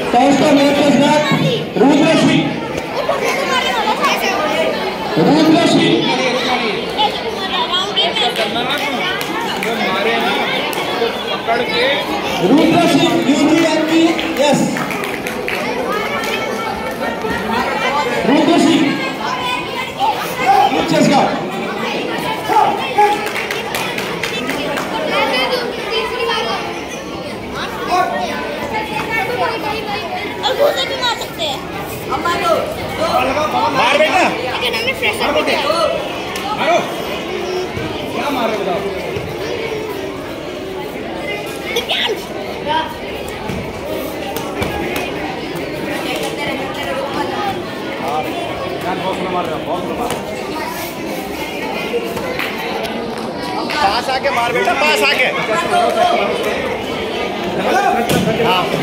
कौशल रुद्रश्री रुद्रश्री पकड़ के रुद्रश्री यूजीएमपी यस रुद्रश्री चेस्का और घूसे भी मार सकते हैं। मार बेटा लेकिन हमें प्रेशर भी है। मारो क्या मार रहे बताओ पास आके मार बेटा पास आके हाँ